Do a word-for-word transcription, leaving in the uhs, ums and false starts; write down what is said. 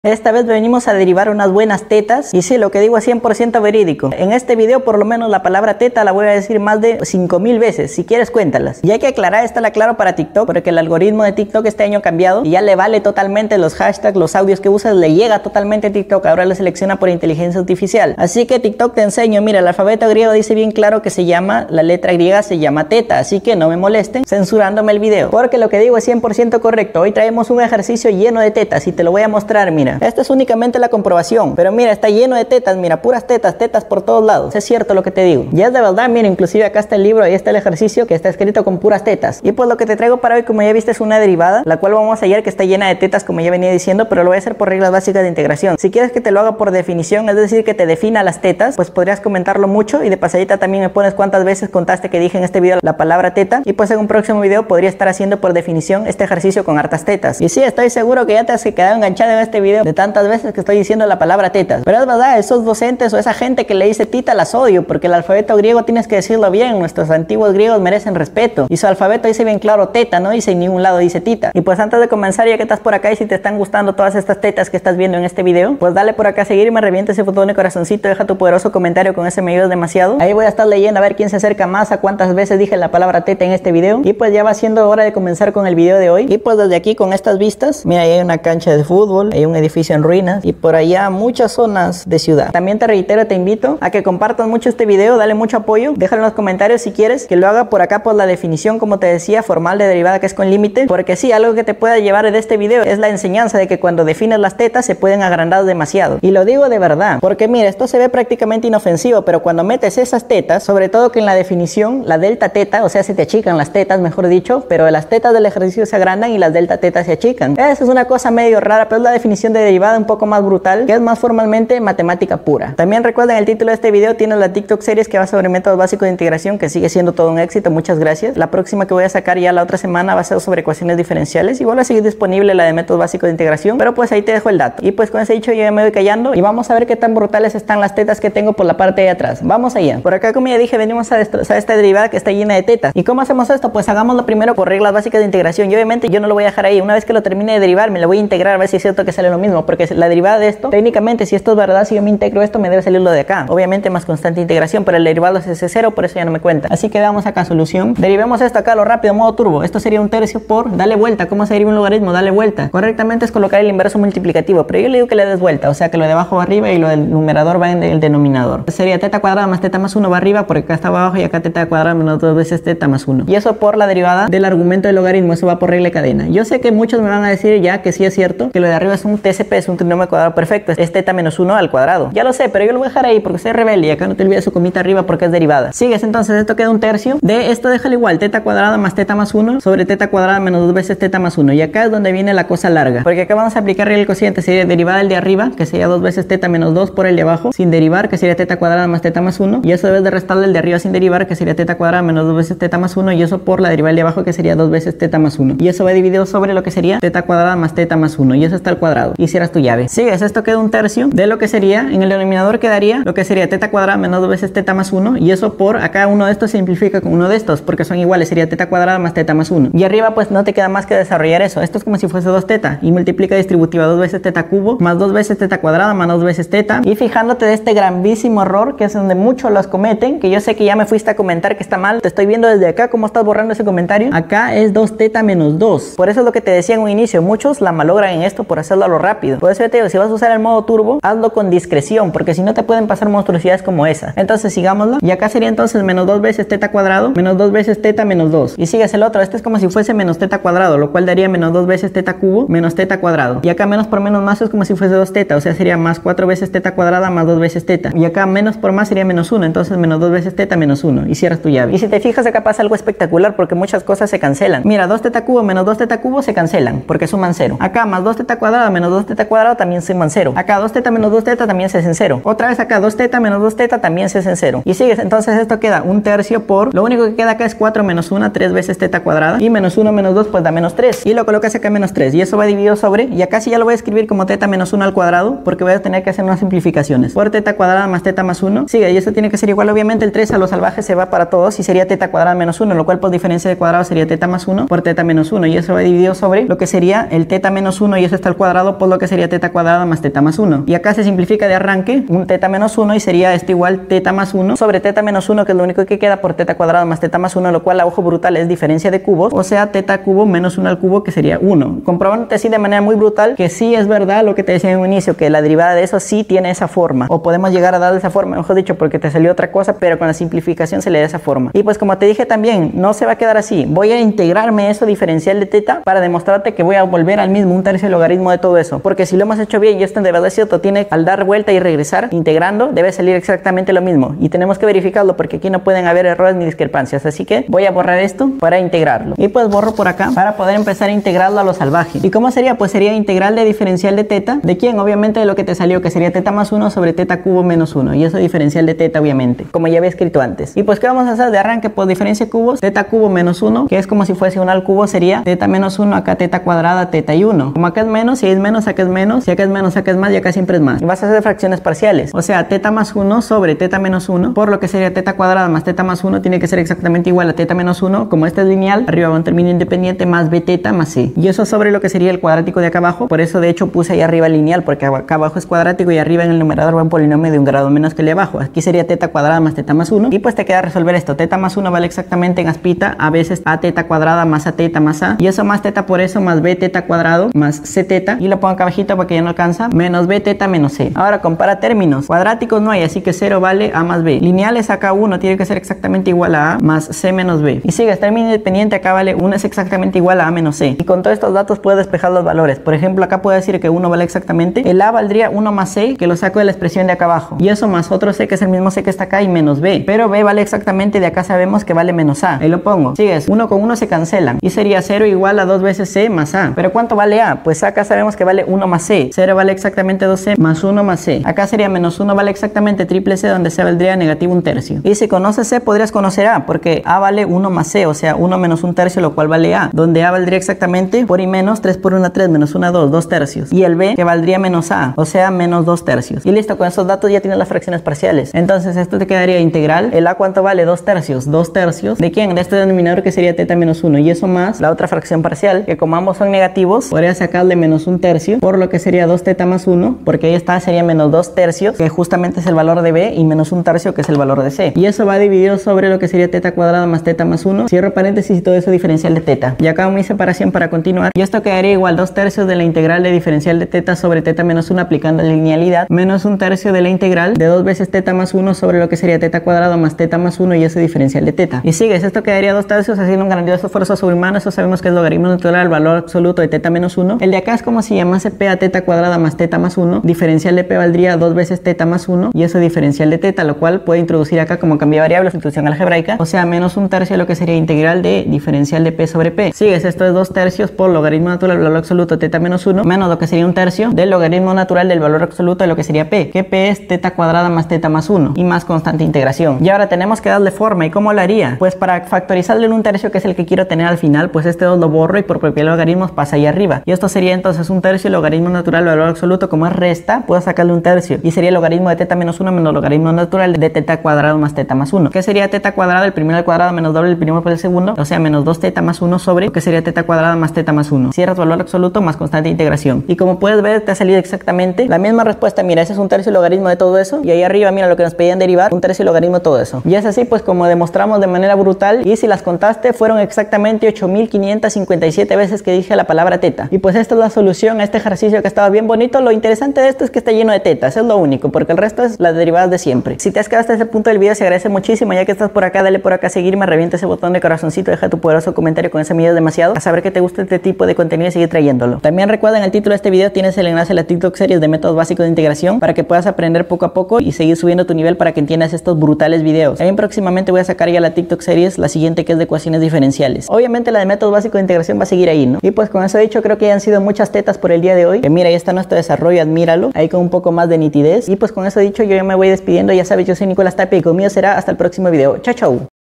Esta vez venimos a derivar unas buenas tetas, y sí, lo que digo es cien por ciento verídico. En este video por lo menos la palabra teta la voy a decir más de cinco mil veces, si quieres cuéntalas. Y hay que aclarar, esta la aclaro para TikTok, porque el algoritmo de TikTok este año ha cambiado y ya le vale totalmente los hashtags, los audios que usas, le llega totalmente a TikTok, ahora le selecciona por inteligencia artificial. Así que TikTok te enseño, mira, el alfabeto griego dice bien claro que se llama, la letra griega se llama teta, así que no me molesten censurándome el video, porque lo que digo es cien por ciento correcto. Hoy traemos un ejercicio lleno de tetas y te lo voy a mostrar, mira. Esto es únicamente la comprobación, pero mira, está lleno de tetas, mira, puras tetas, tetas por todos lados. Es cierto lo que te digo. Ya es de verdad, mira, inclusive acá está el libro, ahí está el ejercicio que está escrito con puras tetas. Y pues lo que te traigo para hoy, como ya viste, es una derivada, la cual vamos a hallar que está llena de tetas, como ya venía diciendo, pero lo voy a hacer por reglas básicas de integración. Si quieres que te lo haga por definición, es decir, que te defina las tetas, pues podrías comentarlo mucho y de pasadita también me pones cuántas veces contaste que dije en este video la palabra teta, y pues en un próximo video podría estar haciendo por definición este ejercicio con hartas tetas. Y sí, estoy seguro que ya te has quedado enganchado en este video de tantas veces que estoy diciendo la palabra tetas, pero es verdad, esos docentes o esa gente que le dice tita las odio, porque el alfabeto griego tienes que decirlo bien, nuestros antiguos griegos merecen respeto, y su alfabeto dice bien claro teta, no dice en ningún lado dice tita. Y pues antes de comenzar, ya que estás por acá y si te están gustando todas estas tetas que estás viendo en este video, pues dale por acá a seguirme, revienta ese botón de corazoncito, deja tu poderoso comentario, con ese me ayudas demasiado. Ahí voy a estar leyendo a ver quién se acerca más a cuántas veces dije la palabra teta en este video, y pues ya va siendo hora de comenzar con el video de hoy. Y pues desde aquí con estas vistas, mira, ahí hay una cancha de fútbol, hay un edificio en ruinas y por allá muchas zonas de ciudad. También te reitero, te invito a que compartas mucho este video, dale mucho apoyo, déjalo en los comentarios si quieres que lo haga por acá por la definición, como te decía, formal de derivada, que es con límite, porque sí, algo que te pueda llevar de este video es la enseñanza de que cuando defines las tetas se pueden agrandar demasiado, y lo digo de verdad, porque mira, esto se ve prácticamente inofensivo, pero cuando metes esas tetas, sobre todo que en la definición, la delta teta, o sea, se te achican las tetas, mejor dicho, pero las tetas del ejercicio se agrandan y las delta tetas se achican. Esa es una cosa medio rara, pero es la definición de derivada un poco más brutal, que es más formalmente matemática pura. También recuerden, el título de este video tiene la TikTok series que va sobre métodos básicos de integración, que sigue siendo todo un éxito, muchas gracias. La próxima que voy a sacar ya la otra semana va a ser sobre ecuaciones diferenciales, y vuelve a seguir disponible la de métodos básicos de integración, pero pues ahí te dejo el dato. Y pues con ese dicho yo ya me voy callando y vamos a ver qué tan brutales están las tetas que tengo por la parte de atrás. Vamos allá. Por acá, como ya dije, venimos a destrozar esta derivada que está llena de tetas. ¿Y cómo hacemos esto? Pues hagámoslo primero por reglas básicas de integración, y obviamente yo no lo voy a dejar ahí. Una vez que lo termine de derivar, me lo voy a integrar a ver si es cierto que sale lo mismo, porque la derivada de esto, técnicamente, si esto es verdad, si yo me integro esto, me debe salir lo de acá. Obviamente más constante integración, pero el derivado es ese cero, por eso ya no me cuenta. Así que veamos acá solución. Derivemos esto acá lo rápido, modo turbo. Esto sería un tercio por, dale vuelta. ¿Cómo se deriva un logaritmo? Dale vuelta. Correctamente es colocar el inverso multiplicativo, pero yo le digo que le des vuelta, o sea que lo de abajo va arriba y lo del numerador va en el denominador. Sería teta cuadrada más teta más uno va arriba, porque acá está abajo, y acá teta cuadrada menos dos veces teta más uno. Y eso por la derivada del argumento del logaritmo, eso va por regla de cadena. Yo sé que muchos me van a decir ya que sí es cierto, que lo de arriba es un T S P, es un trinomio cuadrado perfecto, es teta menos uno al cuadrado. Ya lo sé, pero yo lo voy a dejar ahí porque soy rebelde y acá no te olvides su comita arriba porque es derivada. Sigues, entonces esto queda un tercio de esto, déjalo igual, teta cuadrada más teta más uno sobre teta cuadrada menos dos veces teta más uno. Y acá es donde viene la cosa larga, porque acá vamos a aplicar el cociente, sería derivada del de arriba, que sería dos veces teta menos dos por el de abajo, sin derivar, que sería teta cuadrada más teta más uno, y eso debes de restarle el de arriba sin derivar, que sería teta cuadrada menos dos veces teta más uno, y eso por la derivada del de abajo, que sería dos veces teta más uno, y eso va dividido sobre lo que sería teta cuadrada más teta más uno, y eso está al cuadrado, y hicieras tu llave. Sigues, esto queda un tercio de lo que sería, en el denominador quedaría lo que sería teta cuadrada menos dos veces teta más uno, y eso por acá uno de estos se simplifica con uno de estos, porque son iguales, sería teta cuadrada más teta más uno, y arriba pues no te queda más que desarrollar eso. Esto es como si fuese dos teta, y multiplica distributiva dos veces teta cubo, más dos veces teta cuadrada, más dos veces teta, y fijándote de este grandísimo error, que es donde muchos los cometen, que yo sé que ya me fuiste a comentar que está mal, te estoy viendo desde acá cómo estás borrando ese comentario. Acá es dos teta menos dos, por eso es lo que te decía en un inicio, muchos la malogran en esto por hacerlo a lo rápido. Por eso te digo, si vas a usar el modo turbo, hazlo con discreción, porque si no te pueden pasar monstruosidades como esa. Entonces sigámoslo, y acá sería entonces menos dos veces teta cuadrado, menos dos veces teta menos dos, y sigues el otro. Este es como si fuese menos teta cuadrado, lo cual daría menos dos veces teta cubo, menos teta cuadrado, y acá menos por menos más es como si fuese dos teta, o sea sería más cuatro veces teta cuadrada más dos veces teta, y acá menos por más sería menos uno, entonces menos dos veces teta menos uno, y cierras tu llave. Y si te fijas, acá pasa algo espectacular, porque muchas cosas se cancelan. Mira, dos teta cubo menos dos teta cubo se cancelan, porque suman cero. Acá más dos teta cuadrada menos dos teta cuadrado también suman cero. Acá dos teta menos dos teta también se hacen cero. Otra vez acá dos teta menos dos teta también se hacen cero. Y sigues, entonces esto queda un tercio por, lo único que queda acá es cuatro menos uno, tres veces teta cuadrada, y menos uno menos dos pues da menos tres, y lo colocas acá menos tres, y eso va dividido sobre, y acá sí ya lo voy a escribir como teta menos uno al cuadrado, porque voy a tener que hacer unas simplificaciones, por teta cuadrada más teta más uno, sigue, y eso tiene que ser igual, obviamente el tres a lo salvaje se va para todos, y sería teta cuadrada menos uno, lo cual por diferencia de cuadrado sería teta más uno por teta menos uno, y eso va dividido sobre lo que sería el teta menos uno, y eso está al cuadrado por lo que sería teta cuadrada más teta más uno. Y acá se simplifica de arranque un teta menos uno y sería esto igual teta más uno sobre teta menos uno, que es lo único que queda, por teta cuadrada más teta más uno, lo cual a ojo brutal es diferencia de cubos, o sea teta cubo menos uno al cubo, que sería uno. Comprobándote así de manera muy brutal que sí es verdad lo que te decía en un inicio, que la derivada de eso sí tiene esa forma, o podemos llegar a darle esa forma, mejor dicho, porque te salió otra cosa, pero con la simplificación se le da esa forma. Y pues como te dije también, no se va a quedar así, voy a integrarme eso diferencial de teta para demostrarte que voy a volver al mismo un tercio logaritmo de todo eso, porque si lo hemos hecho bien y esto de verdad es cierto, tiene al dar vuelta y regresar integrando debe salir exactamente lo mismo, y tenemos que verificarlo porque aquí no pueden haber errores ni discrepancias. Así que voy a borrar esto para integrarlo, y pues borro por acá para poder empezar a integrarlo a lo salvaje. ¿Y cómo sería? Pues sería integral de diferencial de teta, ¿de quién? Obviamente de lo que te salió, que sería teta más uno sobre teta cubo menos uno, y eso diferencial de teta obviamente, como ya había escrito antes. Y pues ¿qué vamos a hacer de arranque? Pues diferencia de cubos, teta cubo menos uno, que es como si fuese uno al cubo, sería teta menos uno, acá teta cuadrada, teta y uno. Como acá es menos, si es menos, acá es menos, si acá es menos, acá es más, y acá siempre es más. Y vas a hacer fracciones parciales, o sea teta más uno sobre teta menos uno, por lo que sería teta cuadrada más teta más uno tiene que ser exactamente igual a teta menos uno, como este es lineal, arriba va un término independiente, más b teta más c, y eso sobre lo que sería el cuadrático de acá abajo. Por eso de hecho puse ahí arriba lineal, porque acá abajo es cuadrático y arriba en el numerador va un polinomio de un grado menos que el de abajo. Aquí sería teta cuadrada más teta más uno, y pues te queda resolver esto. Teta más uno vale exactamente en aspita a veces a teta cuadrada más a teta más a, y eso más teta por eso más b teta cuadrado más c teta, y lo pongo acá abajito porque ya no alcanza, menos b teta menos c. Ahora compara términos, cuadráticos no hay, así que cero vale a más b. Lineales acá uno tiene que ser exactamente igual a a más c menos b. Y sigues, término independiente acá vale uno es exactamente igual a a menos c. Y con todos estos datos puedo despejar los valores. Por ejemplo, acá puedo decir que uno vale exactamente, el a valdría uno más c, que lo saco de la expresión de acá abajo, y eso más otro c que es el mismo c que está acá y menos b, pero b vale exactamente, de acá sabemos que vale menos a, ahí lo pongo. Sigues, uno con uno se cancelan y sería cero igual a dos veces c más a. Pero ¿cuánto vale a? Pues acá sabemos que vale uno más c, cero vale exactamente dos c más uno más c. Acá sería menos uno vale exactamente triple c, donde c valdría negativo un tercio. Y si conoces c podrías conocer a, porque a vale uno más c, o sea uno menos un tercio, lo cual vale a, donde a valdría exactamente por y menos tres por uno tres, menos uno dos, dos tercios, y el b que valdría menos a, o sea menos dos tercios. Y listo, con esos datos ya tienes las fracciones parciales. Entonces esto te quedaría integral, el a cuánto vale, dos tercios, dos tercios, ¿de quién? De este denominador que sería teta menos uno, y eso más la otra fracción parcial, que como ambos son negativos, podría sacarle menos un tercio, por lo que sería dos teta más uno, porque ahí está, sería menos dos tercios, que justamente es el valor de b, y menos un tercio, que es el valor de c. Y eso va dividido sobre lo que sería teta cuadrada más teta más uno, cierro paréntesis y todo eso diferencial de teta. Y acá mi separación para continuar, y esto quedaría igual dos tercios de la integral de diferencial de teta sobre teta menos uno aplicando la linealidad, menos un tercio de la integral de dos veces teta más uno sobre lo que sería teta cuadrado más teta más uno, y ese diferencial de teta. Y sigues, esto quedaría dos tercios haciendo un grandioso esfuerzo sobrehumano. Eso sabemos que es logaritmo natural al valor absoluto de teta menos uno. El de acá es como si llamase p a teta cuadrada más teta más uno, diferencial de p valdría dos veces teta más uno, y eso diferencial de teta, lo cual puede introducir acá como cambio de variable, sustitución algebraica, o sea menos un tercio de lo que sería integral de diferencial de p sobre p. Sigues, esto es dos tercios por logaritmo natural del valor absoluto teta menos uno, menos lo que sería un tercio del logaritmo natural del valor absoluto de lo que sería p, que p es teta cuadrada más teta más uno, y más constante integración. Y ahora tenemos que darle forma. ¿Y cómo lo haría? Pues para factorizarle en un tercio, que es el que quiero tener al final, pues este dos lo borro y por propiedad de logaritmos pasa ahí arriba, y esto sería entonces un tercio logaritmo natural del valor absoluto. Como es resta, puedo sacarle un tercio, y sería el logaritmo de teta menos uno menos logaritmo natural de teta cuadrado más teta más uno, que sería teta cuadrada el primero al cuadrado menos doble el primero por el segundo, o sea menos dos teta más uno sobre lo que sería teta cuadrada más teta más uno. Cierras valor absoluto más constante integración, y como puedes ver te ha salido exactamente la misma respuesta. Mira, ese es un tercio logaritmo de todo eso, y ahí arriba mira lo que nos pedían derivar, un tercio logaritmo de todo eso. Y es así pues como demostramos de manera brutal, y si las contaste fueron exactamente ocho mil quinientas cincuenta y siete veces que dije la palabra teta. Y pues esta es la solución a este ejercicio que estaba bien bonito. Lo interesante de esto es que está lleno de tetas, es lo único, porque el resto es las derivadas de siempre. Si te has quedado hasta este punto del video se agradece muchísimo. Ya que estás por acá, dale por acá a seguirme, revienta ese botón de corazoncito, deja tu poderoso comentario, con ese me ayuda demasiado a saber que te gusta este tipo de contenido y seguir trayéndolo. También recuerda, en el título de este video tienes el enlace a la TikTok series de métodos básicos de integración para que puedas aprender poco a poco y seguir subiendo tu nivel para que entiendas estos brutales videos. También próximamente voy a sacar ya la TikTok series, la siguiente, que es de ecuaciones diferenciales. Obviamente la de métodos básicos de integración va a seguir ahí, ¿no? Y pues con eso dicho, creo que ya han sido muchas tetas por el día de hoy. Que mira, ahí está nuestro desarrollo, admíralo, ahí con un poco más de nitidez. Y pues con eso dicho, yo ya me voy despidiendo. Ya sabes, yo soy Nicolás Tapia y conmigo será hasta el próximo video. Chao, chao.